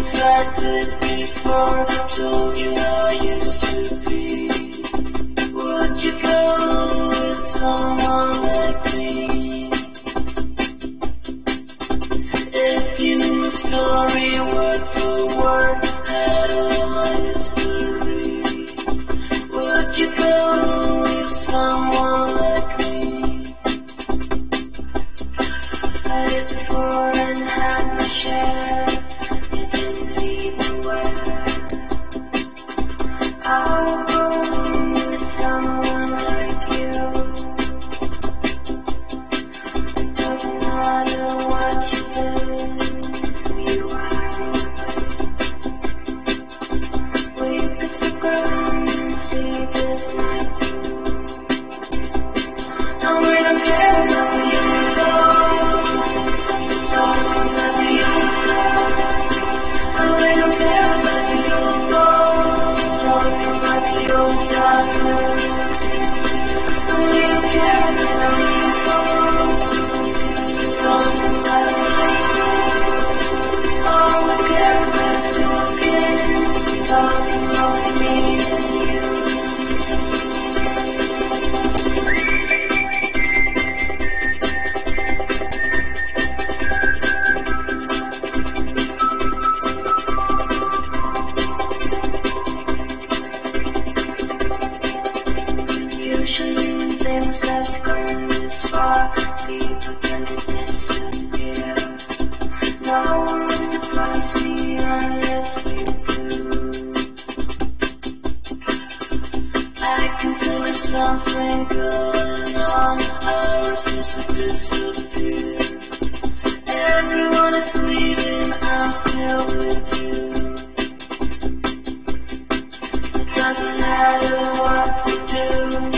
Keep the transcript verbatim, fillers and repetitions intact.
things I did before told you how I used to be. Would you go with someone like me? If you knew my story word for word, had all my history, would you go with someone like me? I did before and had my share. You didn't lead nowhere. I'll go with someone like you. It doesn't matter what you did, who you are. We kiss the ground and see this night through. And we don't care about the universe, talking about the outside. And we don't care about the universe, talking about the outside too. And we don't care about the universe, talking about the outside. All we care about is talking, talking about me and you. Usually things has gone this far, people tend to disappear. No one would surprise me unless you do. I can tell there's something going on, I refuse to disappear. Everyone is leaving, I'm still with you. It doesn't matter what we do.